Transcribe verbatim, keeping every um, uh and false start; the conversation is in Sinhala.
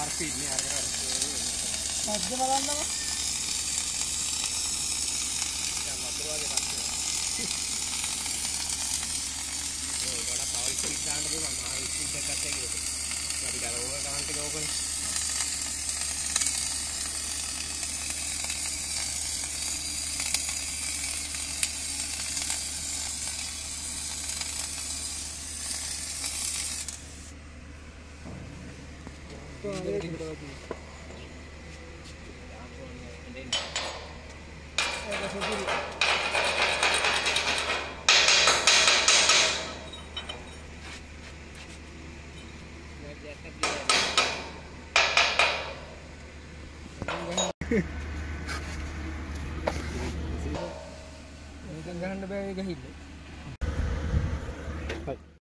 ආර්පී ඉන්නේ අර කර. සද්ද බලන්නම. දැන් වතුර වගේ පස්සේ. ඒ වඩා පවල් ස්පීඩ් දාන්න පුළුවන් මාරු ස්පීඩ් එකක් ගත්තා කියලද. අපි කර ඕක කරන්ට් එක ඕකනේ. මේකෙන් ගහන්න බෑ ඒක හිල්ල